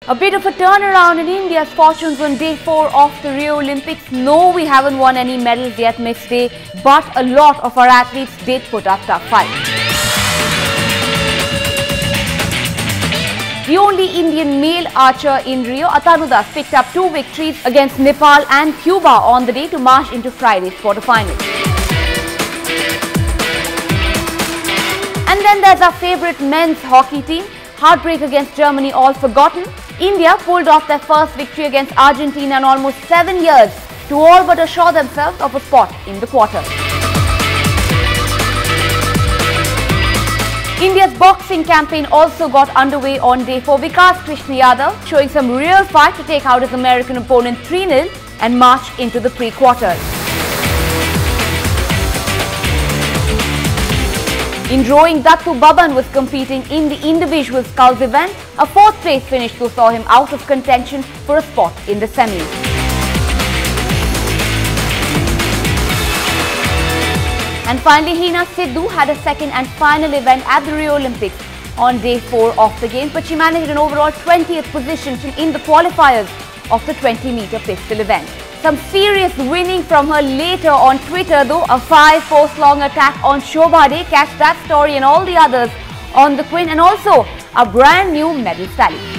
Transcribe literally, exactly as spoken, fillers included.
A bit of a turnaround in India's fortunes on day four of the Rio Olympics. No, we haven't won any medals yet mixed day, but a lot of our athletes did put up tough fight. The only Indian male archer in Rio, Atanu Das, picked up two victories against Nepal and Cuba on the day to march into Friday's quarterfinals. And then there's our favourite men's hockey team. Heartbreak against Germany all forgotten. India pulled off their first victory against Argentina in almost seven years to all but assure themselves of a spot in the quarters. India's boxing campaign also got underway on day four. Vikas Krishna Yadav showing some real fight to take out his American opponent three nil and march into the pre-quarters. In rowing, Dattu Baban was competing in the individual sculls event. A fourth place finish though saw him out of contention for a spot in the semis. And finally, Hina Sidhu had a second and final event at the Rio Olympics on day four of the games, but she managed an overall twentieth position in the qualifiers of the twenty meter pistol event. Some serious winning from her later on Twitter though. A five post long attack on Shobha Day. Catch that story and all the others on the Quint, and also a brand new medal tally.